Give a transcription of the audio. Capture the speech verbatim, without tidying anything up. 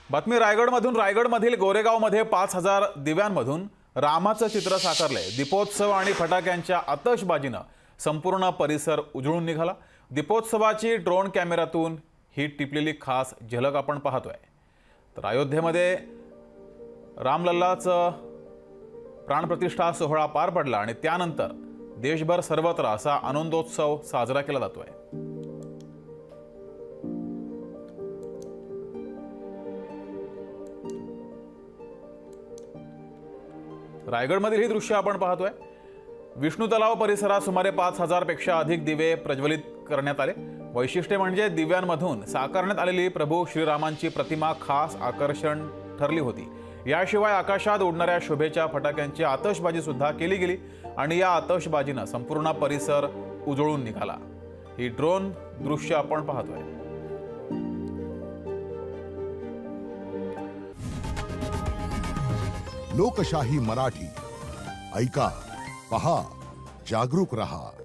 बातमी रायगडमधून रायगडमधील गोरेगावमध्ये पाच हजार दिव्यांमधून रामाचं चित्र साकारलंय। दीपोत्सव आणि फटाक्यांच्या आतषबाजीनं संपूर्ण परिसर उजळून निघाला। दीपोत्सवाची ड्रोन कॅमेऱ्यातून ही टिपलेली खास झलक आपण पाहतोय। तर अयोध्येमध्ये रामलल्लाचं प्राणप्रतिष्ठा सोहळा पार पडला आणि त्यानंतर देशभर सर्वत्र असा आनंदोत्सव साजरा केला जातोय। रायगडमधील ही दृश्य आपण पाहतोय। विष्णू तलाव परिसरात सुमारे पाच हजार पेक्षा अधिक दिवे प्रज्वलित करण्यात आले। वैशिष्ट्य म्हणजे दिव्यांमधून साकारण्यात आलेली प्रभू श्रीरामांची प्रतिमा खास आकर्षण ठरली होती। याशिवाय आकाशात उडणाऱ्या शोभेच्या फटाक्यांची आतषबाजी सुद्धा केली गेली आणि या आतषबाजीनं संपूर्ण परिसर उजळून निघाला। ही ड्रोन दृश्य आपण पाहतोय। लोकशाही मराठी ऐका, पहा, जागरूक रहा।